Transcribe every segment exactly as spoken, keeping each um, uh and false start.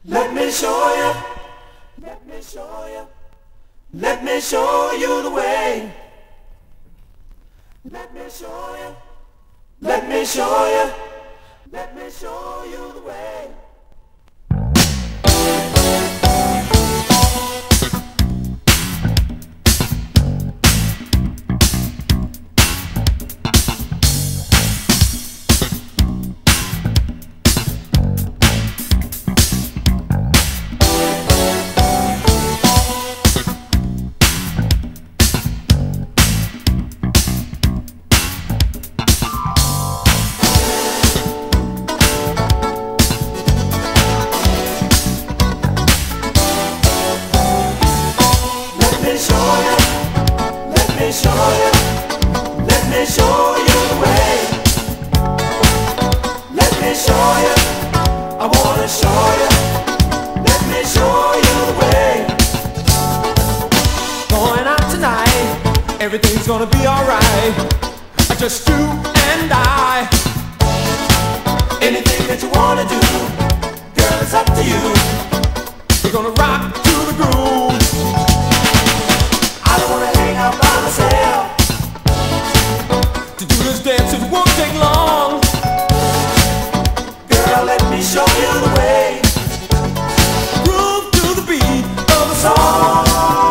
Let me show you, let me show you, let me show you the way. Let me show you, let me show you, let me show you the way. Let me show you, let me show you the way. Let me show you, I wanna show you. Let me show you the way. Going out tonight, everything's gonna be alright. Just you and I. Anything that you wanna do, girl, it's up to you. We're gonna rock to the groove. I don't wanna hang out by myself. To do this dance it won't take long. Girl, let me show you the way. Groove to the beat of the song.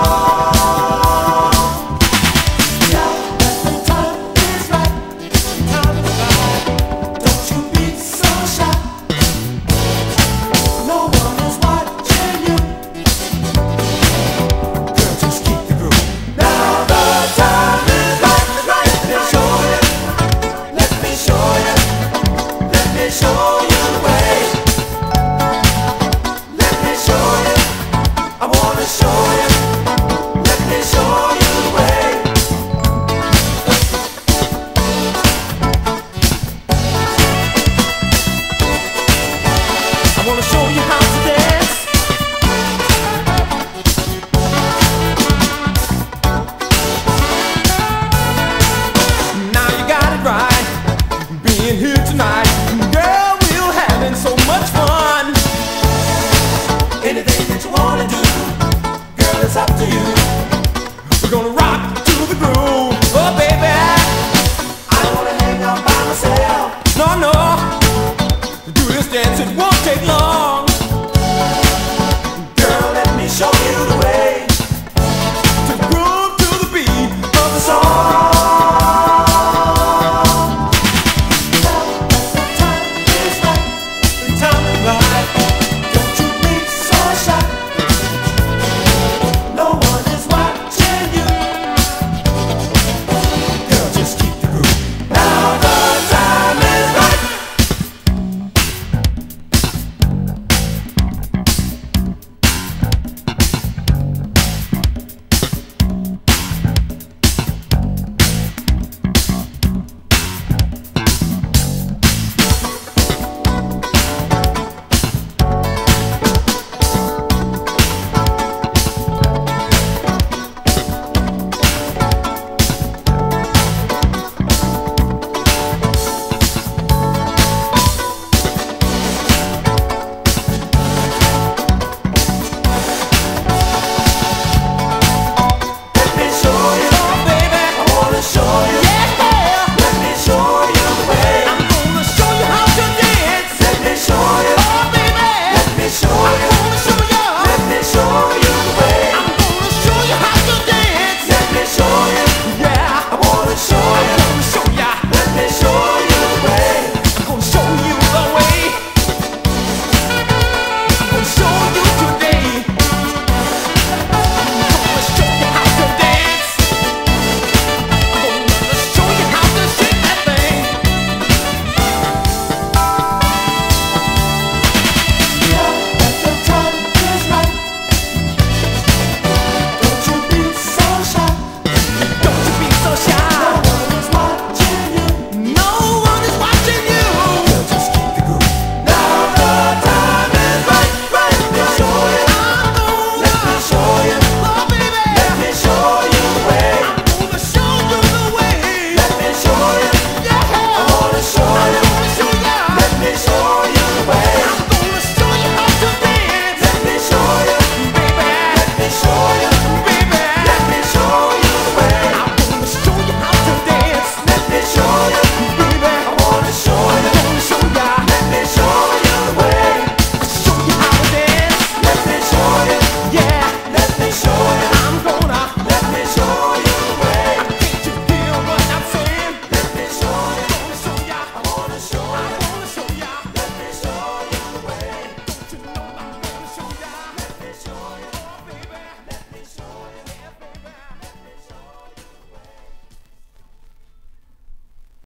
Now that the time is right, time is right. Don't you be so shy. No one is watching you. Girl, just keep the groove. Now the time is right, right. Let me show you, let me show you, let me show you the way. Let me show you, I wanna show you. Let me show you the way. I wanna show you how to dance. Now you got it right, being here tonight. Girl, we're having so much fun. Anything that you wanna do, girl, it's up to you. We're gonna rock to the groove, oh baby. I don't wanna hang out by myself. No, no, to do this dance it won't take long. Girl, let me show you the way. To groove to the beat of the song. Show you.